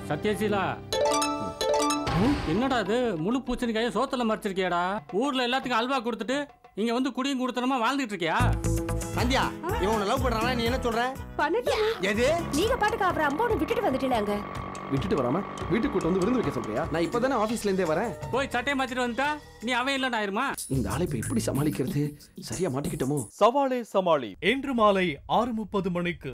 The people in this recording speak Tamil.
சத்யசீலா, என்னடா இது முழு பூச்சணிக்காய சோத்துல மறைச்சிருக்கியாடா? ஊர்ல எல்லாத்துக்கும் அல்வா கொடுத்துட்டு இங்க வந்து குடியும் கொடுத்தனமா வாழ்ந்துட்டு இருக்கியா? சந்தியா, இவன் லவ் பண்றானா? நீ என்ன சொல்ற? பண்ணல. எது? நீங்க பாட்டுக்கு அப்புறம் அம்போனை விட்டுட்டு வந்துட்டீங்க. விட்டுட்டு வராம வீட்டுக்கு கூட்டு வந்து விருந்து வைக்க சொல்றியா? நான் இப்பதானே ஆபீஸ்ல இருந்தே வரேன். போய் சட்டையை மாத்திட்டு வந்துட்டா நீ அவன் இல்லன்னு ஆயிருமா? இந்த ஆளை இப்ப எப்படி சமாளிக்கிறது? சரியா மாட்டிக்கிட்டோமோ? சவாலே சமாளி இன்று மாலை 6:30 மணிக்கு.